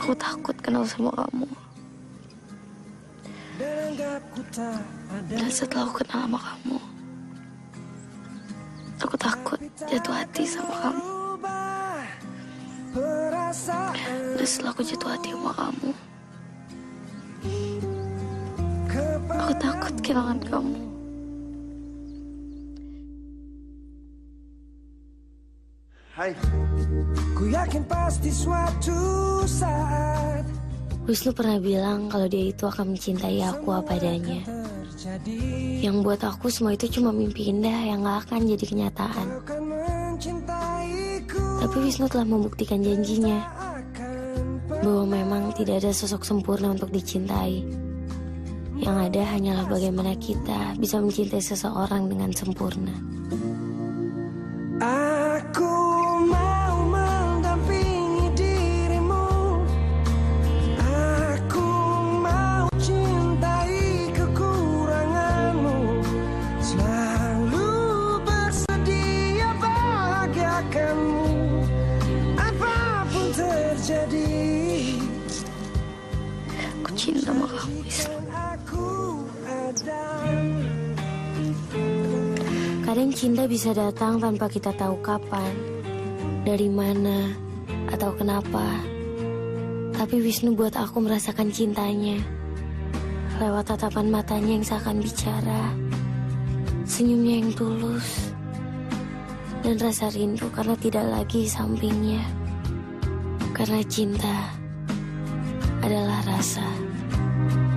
Aku takut kenal sama kamu. Dan setelah aku kenal sama kamu, aku takut jatuh hati sama kamu. Dan setelah aku jatuh hati sama kamu, aku takut kehilangan kamu. Hai, ku yakin pasti suatu saat Wisnu pernah bilang kalau dia itu akan mencintai aku apa adanya. Yang buat aku semua itu cuma mimpi indah yang gak akan jadi kenyataan. Tapi Wisnu telah membuktikan janjinya bahwa memang tidak ada sosok sempurna untuk dicintai. Yang ada hanyalah bagaimana kita bisa mencintai seseorang dengan sempurna. aku mau mendampingi dirimu. Aku mau cintai kekuranganmu. Selalu bersedia bahagiakanmu. Apapun terjadi, Aku cinta sama kamu, Wisnu. aku ada. Kadang cinta bisa datang tanpa kita tahu kapan, dari mana, atau kenapa. Tapi Wisnu buat aku merasakan cintanya lewat tatapan matanya yang seakan bicara, senyumnya yang tulus, dan rasa rindu karena tidak lagi sampingnya. Karena cinta adalah rasa.